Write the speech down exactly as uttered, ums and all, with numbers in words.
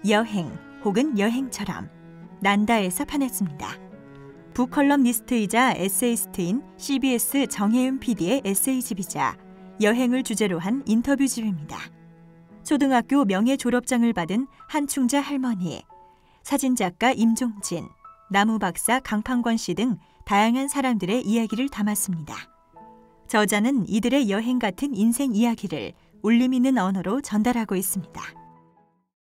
여행 혹은 여행처럼 난다에서 판했습니다. 북컬럼니스트이자 에세이스트인 씨비에스 정혜은 피디의 에세이집이자 여행을 주제로 한 인터뷰집입니다. 초등학교 명예 졸업장을 받은 한충자 할머니, 사진작가 임종진, 나무박사 강판권 씨 등 다양한 사람들의 이야기를 담았습니다. 저자는 이들의 여행 같은 인생 이야기를 울림 있는 언어로 전달하고 있습니다.